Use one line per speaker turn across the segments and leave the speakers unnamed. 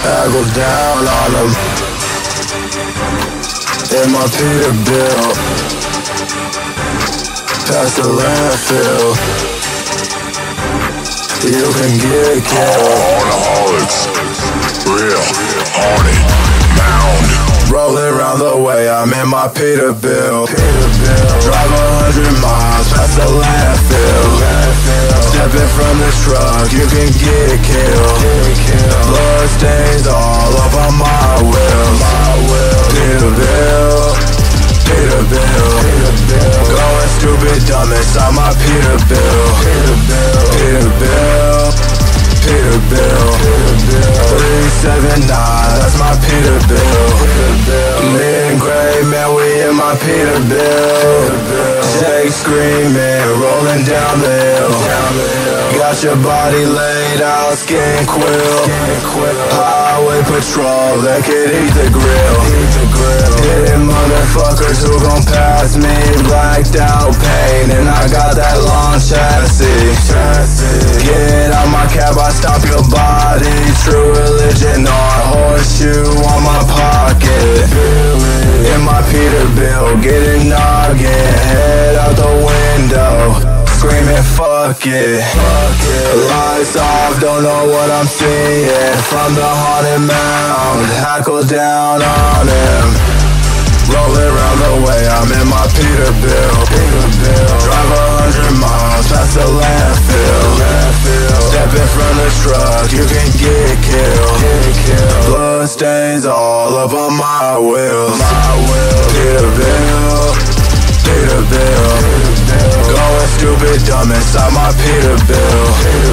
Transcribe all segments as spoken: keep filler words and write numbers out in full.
I go down on them in my Peterbilt, past the landfill. You can get killed.
Alcoholics, real, horny, mound.
Rolling around the way, I'm in my Peterbilt. Drive a hundred miles past the landfill. Stepping from the truck, you can get killed. Blood stains all over my wheels. Peterbilt, Peterbilt. Going stupid dumb inside my Peterbilt. Peterbilt, Peterbilt. three seven nine, that's my Peterbilt. Me and Gray, man, we in my Peterbilt. Jake screaming, rolling down the hill. Got your body laid out, skin quill. Highway patrol, they could eat the grill. Hitting motherfuckers who gon' pass me. Blacked out pain, and I got that long chassis. Get out my cab, I stop your body. True religion on horseshoe on my pocket. In my Peterbilt, getting noggin. Head out the window, screaming fuck it. Lights off, don't know what I'm seeing. From the haunted mound, hackle down on him. Rolling around the way, I'm in my Peterbilt. Drive a hundred miles past the landfill. Stepping from the truck, you can get killed. Blood stains all over my wheels. Peterbilt, Peterbilt. Going stupid dumb inside my Peterbilt.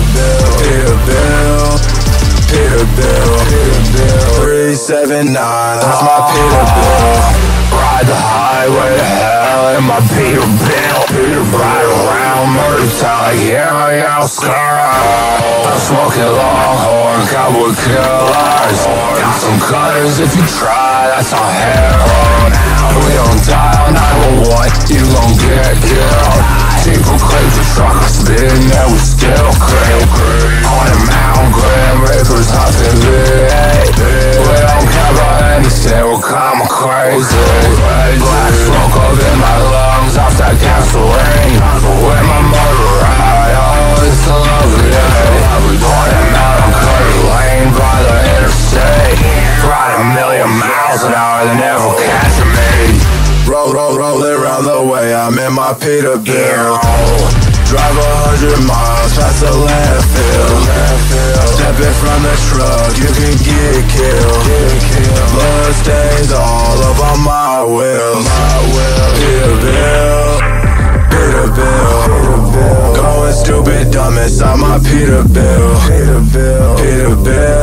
Peterbilt, Peterbilt. three seven nine, that's my Peterbilt. Ride the highway to hell in my Peterbilt. Ride around murder town like yeah, yeah, scar. I'm smoking Longhorn, cowboy killers. Got some cutters if you try, that's on heroin. We don't die on nine one one, you gon' get killed. People claim the truck is spinning and we still creep. On a mountain, Grim Reaper's huffing V eight. We don't care about anything, we're kinda crazy. Black smoke up in my lungs off that gasoline. With my motor ride, oh it's a lovely day. On a mountain, Curry Lane by the interstate. Ride a million miles an hour, they never catching me. Roll, roll, rolling around the way, I'm in my Peterbilt. Drive a hundred miles past the landfill. Stepping from the truck, you can get killed. Blood stains all over my wheels. Peterbilt, Peterbilt. Going stupid dumb inside my Peterbilt. Peterbilt, Peterbilt.